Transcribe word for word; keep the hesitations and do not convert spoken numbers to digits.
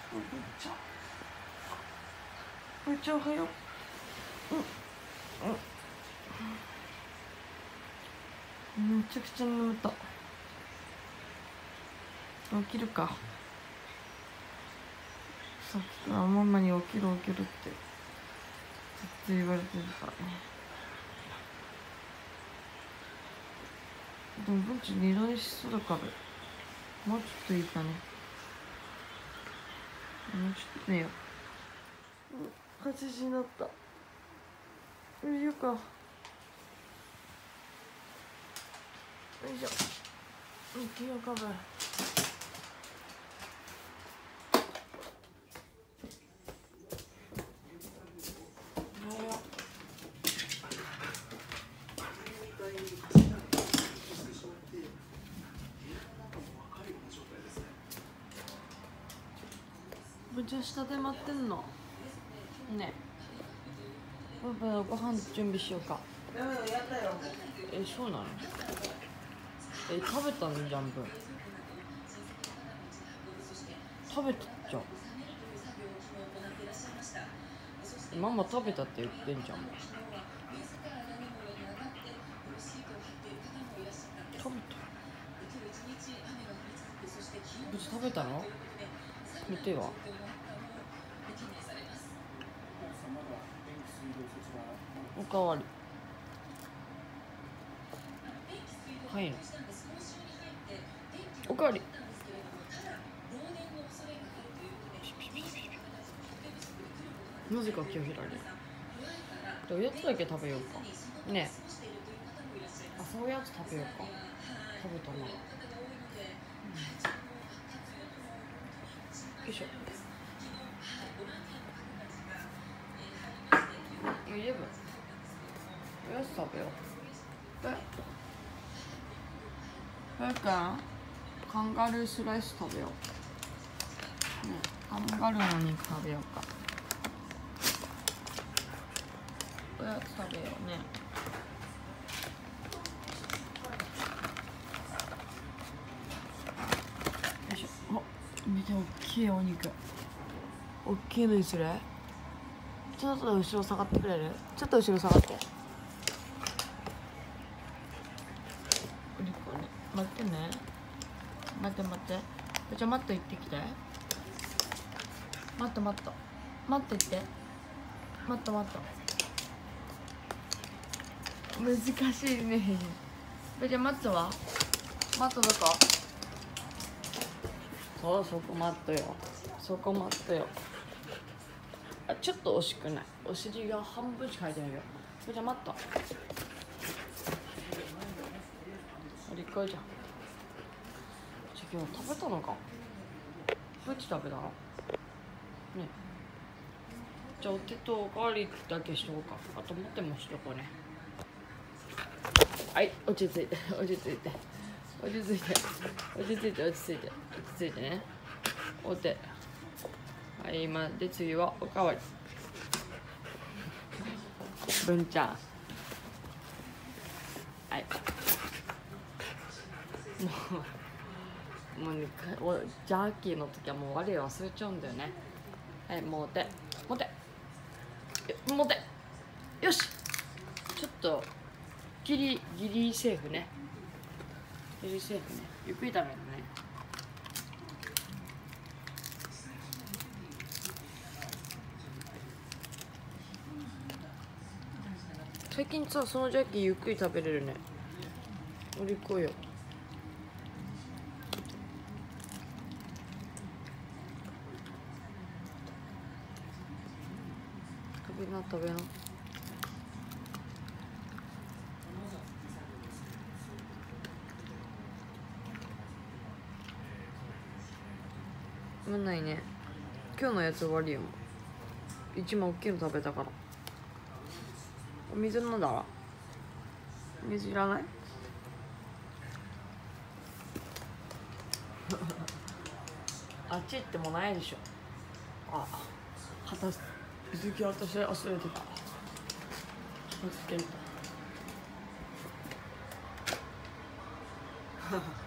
ぶっちゃぶっちゃおはよう。うん、めちゃくちゃ眠た。起きるか。さっきからママに起きる起きるってずっと言われてるからね。でも文ち二度寝しそうだからもうちょっといいかね。もうちょっと寝よう。はちじになった。見ようか。よいしょ。起きようかばい。ぶちゃ下で待ってんのね。パパのご飯準備しようか。え、そうなの？え、食べたのじゃんぶん。食べたじゃん。ママ食べたって言ってんじゃん。食べた？ぶち食べたの？見ては。おかわり。はいの。おかわり。なぜか清平で。おやつだけ食べようか。ねえ。あ、そういうやつ食べようか。食べたな。うん、よいしょ。イレブン。おやつ食べよう。え。それからカンガルースライス食べよう。ね、カンガルーの肉食べようか。おやつ食べようね。よいしょ。お、めっちゃ大きいお肉。大きいのにする？ちょっと後ろ下がってくれる？ちょっと後ろ下がって。お肉をね、待ってね。待って待って。じゃあマット行ってきて。マットマット。マット行って。マットマット。難しいね。じゃあマットは？マットどこ？そう、そこマットよ。そこマットよ。あ、ちょっと惜しくない。お尻が半分しか入ってないよ。じゃあマット。おりっこいじゃん。じゃあ今日食べたのか？どっち食べたの？ね。じゃあお手とおかわりだけしとこうか。あと持ってもしとこうね。はい、落ち着いて、落ち着いて、落ち着いて、落ち着いて、落ち着いて、落ち着いてね。お手。はい、今で次はおかわり。文ちゃん。はい。もう、もうね、ジャーキーの時はもう我忘れちゃうんだよね。はい、もう手、もう手。もう手。よし。ちょっと。ギリギリセーフね。ギリセーフね。ゆっくり食べるね。最近さ、そのジャーキーゆっくり食べれるね。お利口よ。食べな食べな。危ないね。今日のやつ終わりよ。一番大きいの食べたから。お水飲んだら？水いらない？あっち行ってもないでしょ。あ、旗水着渡し忘れてた。気をつけると。